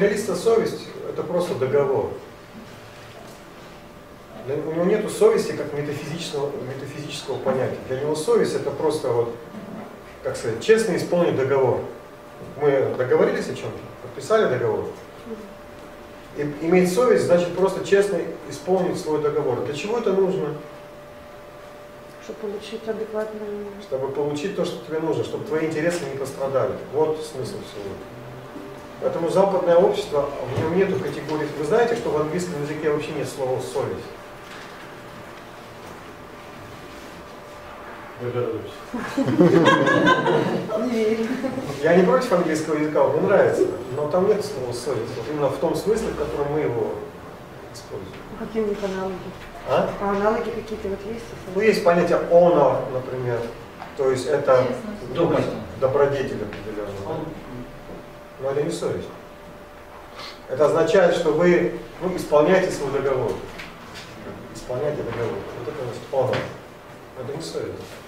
материалиста совесть — это просто договор. У него нет совести как метафизического понятия. Для него совесть — это просто, вот, как сказать, честно исполнить договор. Мы договорились о чем-то, подписали договор. И иметь совесть значит просто честно исполнить свой договор. Для чего это нужно? Чтобы получить адекватную... Чтобы получить то, что тебе нужно, чтобы твои интересы не пострадали. Вот смысл всего. Поэтому западное общество, в нем нету категории. Вы знаете, что в английском языке вообще нет слова «совесть»? Я не против английского языка, он мне нравится, но там нет слова «совесть». Вот именно в том смысле, в котором мы его используем. Какие у них аналоги? А Аналоги какие-то вот есть? Ну, есть понятие honor, например, то есть это добродетель определенный. Но это не совесть. Это означает, что вы исполняете свой договор. Исполняете договор. Вот это honor. Это не совесть.